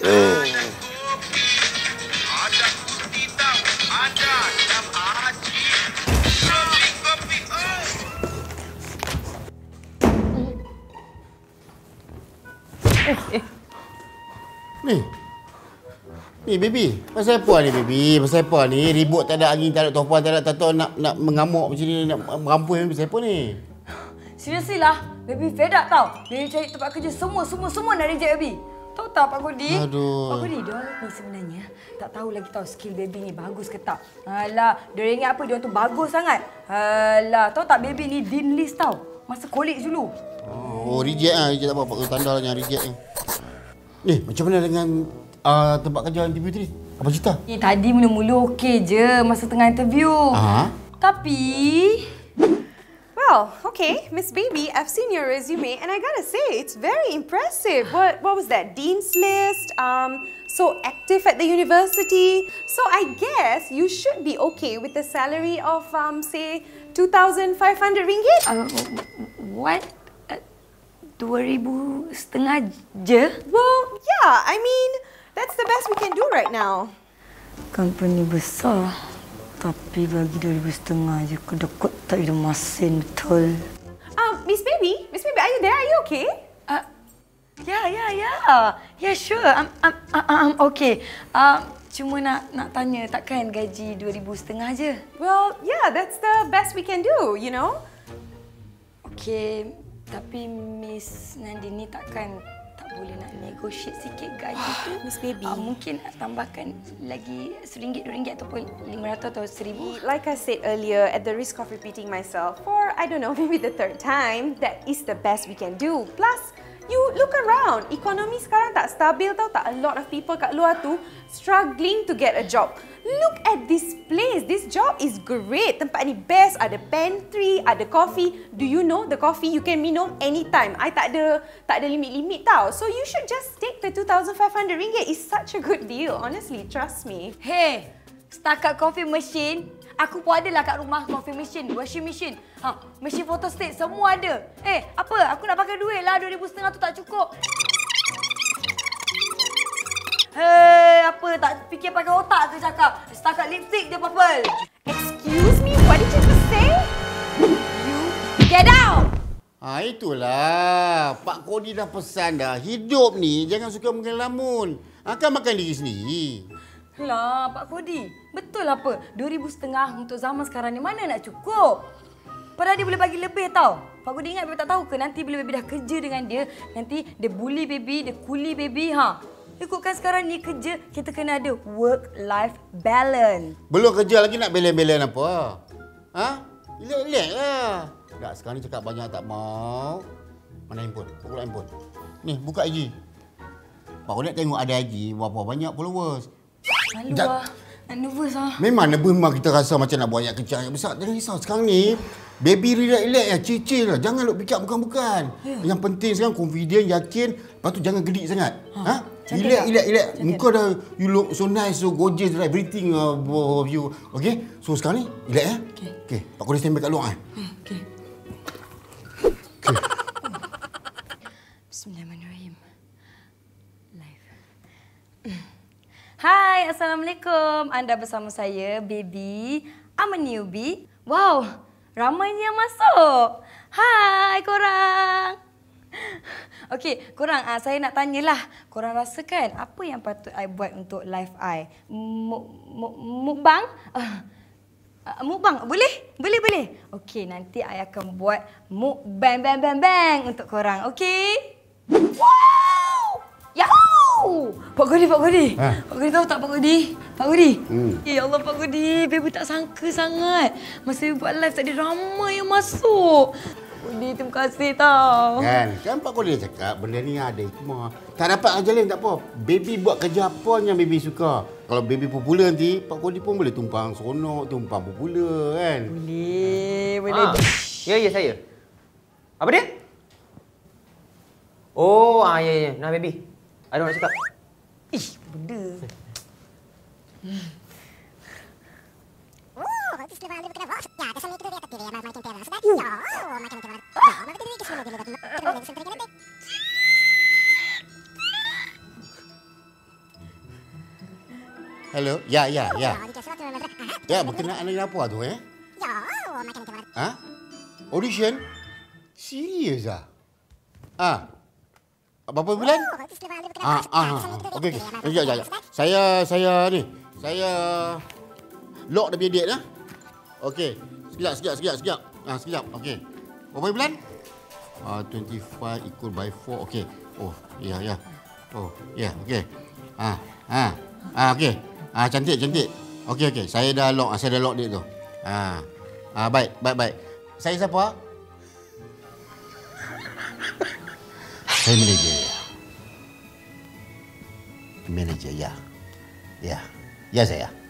Ada kuti tahu, ada jam haji. Kopi. Ni baby, pasal apa ni baby? Pasal apa ni? Ribut tak ada angin, tak ada topan, tak ada nak mengamuk macam ni, nak merampus ni, pasal apa ni? Seriously lah, baby fed up tau. Baby cari tempat kerja semua nak reject baby. Tahu tak Pak Kodi? Aduh. Pak Kodi, dia ni sebenarnya tak tahu lagi tahu skill baby ni bagus ke tak. Alah, dia ingat apa dia tu bagus sangat. Alah, tahu tak baby ni dean list tau. Masa college dulu. Oh, reject lah. Reject tak apa. Pak Kodi tanda lah yang reject ni. Ni, macam mana dengan tempat kerja interview tadi? Apa cerita? Tadi mula-mula okey je masa tengah interview. Tapi... Well, okay, Miss Baby, I've seen your resume and I gotta say, it's very impressive. What was that? Dean's list? So active at the university. So I guess you should be okay with the salary of, say, 2,500 ringgit? What? 2,500 je? Well, yeah, I mean, that's the best we can do right now. Company besar. Tapi bagi 2,500 je kedekut tak ada masin betul. Miss Baby, are you there? Are you okay? Yeah, sure. I'm okay. Cuma nak tanya, takkan gaji 2,500 je? Well, yeah, that's the best we can do, you know? Okay, tapi Miss Nandini takkan tak boleh nak negotiate sikit gaji tu? Miss Baby. Mungkin nak tambahkan lagi RM1, RM2 ataupun RM500 atau RM1,000. Like I said earlier, at the risk of repeating myself, for, I don't know, maybe the third time, that is the best we can do. Plus, you look around, ekonomi sekarang tak stabil tau, tak a lot of people kat luar tu struggling to get a job. Look at this place, this job is great. Tempat ni best, ada pantry, ada coffee. Do you know the coffee you can minum anytime. I tak ada limit-limit tau. So you should just take the 2,500 ringgit. It's such a good deal, honestly, trust me. Hey, setakat coffee machine, aku pun ada lah kat rumah coffee machine, washing machine. Mesin photostat semua ada. Apa? Aku nak pakai duit lah, 2,500 tu tak cukup. Apa? Tak fikir pakai otak tu cakap. Setakat lipstick dia purple. Excuse me, what did you just say? You get out! Itulah. Pak Kodi dah pesan dah. Hidup ni jangan suka mengelamun. Kan makan diri sendiri. Lah, Pak Kodi. Betul apa? 2,500 untuk zaman sekarang ni mana nak cukup? Padahal dia boleh bagi lebih tau. Pak Kodi ingat baby tak tahu ke nanti bila baby dah kerja dengan dia, nanti dia bully baby, dia kuli baby. Ikutkan sekarang ni kerja, kita kena ada work-life balance. Belum kerja lagi nak belen-belen apa? Relax lah. Tak, sekarang ni cakap banyak tak mau. Mana handphone? Pukul handphone. Ni, buka IG. Pak Kodi nak tengok ada IG berapa banyak followers. Malu lah. Nak nervous lah. Memang kita rasa macam nak buat yang kecil, yang besar. Jangan risau. Sekarang ni, baby relax ya, chill lah. Jangan duk fikir bukan-bukan. Yang penting sekarang confident, yakin. Lepas tu jangan gedik sangat. Relax. Muka dah, you look so nice, so gorgeous, everything of you. Okay? So sekarang ni, relax ya. Okay. Pak Kodi stand by kat luar. Okay. Bismillahirrahmanirrahim. Live. Hai, Assalamualaikum. Anda bersama saya, Baby. I'm a newbie. Wow, ramainya yang masuk. Hai korang. Okey, korang, saya nak tanyalah. Korang rasa kan apa yang patut I buat untuk live I? Mukbang? Mukbang? Boleh? Okey, nanti I akan buat mukbang bang untuk korang. Okey? Wow! Yahoo! Pak Kodi. Pak Kodi tahu tak Pak Kodi? Ya Allah Pak Kodi, baby tak sangka sangat. Masa baby buat live tadi ramai yang masuk. Kodi, terima kasih tau. Kan Pak Kodi dah cakap benda ni ada hikmah. Tak dapat ajalin tak apa. Baby buat kerja apa yang baby suka. Kalau baby popular nanti, Pak Kodi pun boleh tumpang seronok, tumpang popular kan. Boleh. Ya, saya. Apa dia? Oh, ya. Nah, baby. Ada nak cakap. Benda. Ya. Ya, berkenaan dengan apa tu Ha? Audition? Serius ah? Berapa bulan? Okey. Sekejap. Saya lock dia punya date lah. Okey. Sekejap. Sekejap. Okey. Berapa bulan? 25 equal by 4. Okey. Oh, ya. Oh, ya, okey. Okey. Cantik. Okey. Saya dah lock date tu. Baik. Saya siapa? Saya manager ya. Ya saya.